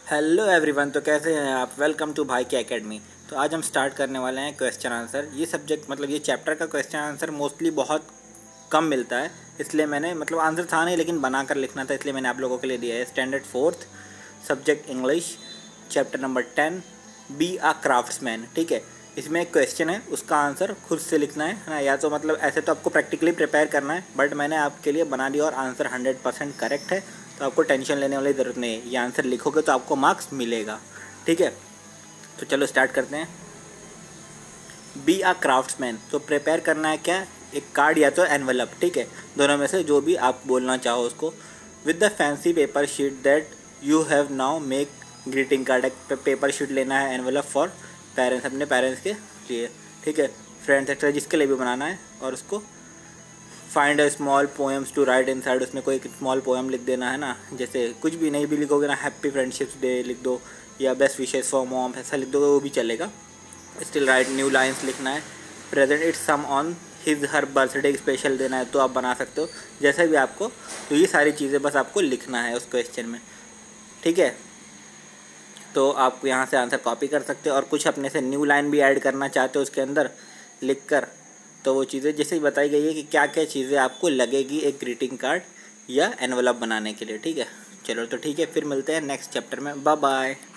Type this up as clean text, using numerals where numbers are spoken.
Hello everyone. तो कैसे हैं आप? वेलकम टू भाई की एकेडमी। तो आज हम स्टार्ट करने वाले हैं क्वेश्चन आंसर। ये सब्जेक्ट ये चैप्टर का क्वेश्चन आंसर मोस्टली बहुत कम मिलता है, इसलिए मैंने आंसर था नहीं लेकिन बना कर लिखना था, इसलिए मैंने आप लोगों के लिए दिया है। Standard 4th subject English, chapter number 10, be a craftsman. ठीक है, इसमें एक क्वेश्चन है, उसका आंसर खुद से लिखना है ना। या तो ऐसे तो आपको प्रैक्टिकली प्रिपेयर करना है, बट मैंने आपके लिए बना दिया और आंसर 100% करेक्ट है, तो आपको टेंशन लेने वाली ज़रूरत नहीं है। ये आंसर लिखोगे तो आपको मार्क्स मिलेगा। ठीक है, तो चलो स्टार्ट करते हैं। बी आ क्राफ्ट्समैन, तो प्रिपेयर करना है क्या? एक कार्ड या तो एनवेलप। ठीक है, दोनों में से जो भी आप बोलना चाहो उसको। With the fancy paper sheet that you have now make greeting card. एक पेपर शीट लेना है, एनवेलप फॉर पेरेंट्स, अपने पेरेंट्स के लिए। ठीक है, फ्रेंड्स एक्स्ट्रा जिसके लिए भी बनाना है। और उसको find a small poems to write inside, उसमें कोई एक स्मॉल पोएम लिख देना है ना। जैसे कुछ भी नहीं भी लिखोगे ना, हैप्पी फ्रेंडशिप्स डे लिख दो या बेस्ट विशेस फॉर मॉम, ऐसा लिख दोगे वो भी चलेगा। स्टिल राइट न्यू लाइन्स लिखना है। Present it's some on his her birthday special देना है तो आप बना सकते हो, जैसे भी आपको। तो ये सारी चीज़ें बस आपको लिखना है उस क्वेश्चन में। ठीक है, तो आप यहाँ से आंसर कॉपी कर सकते हो और कुछ अपने से न्यू लाइन भी ऐड करना चाहते हो उसके अंदर लिख कर, तो वो चीज़ें जैसे ही बताई गई है कि क्या क्या चीज़ें आपको लगेगी एक ग्रीटिंग कार्ड या एनवलप बनाने के लिए। ठीक है, चलो तो ठीक है, फिर मिलते हैं नेक्स्ट चैप्टर में। Bye bye.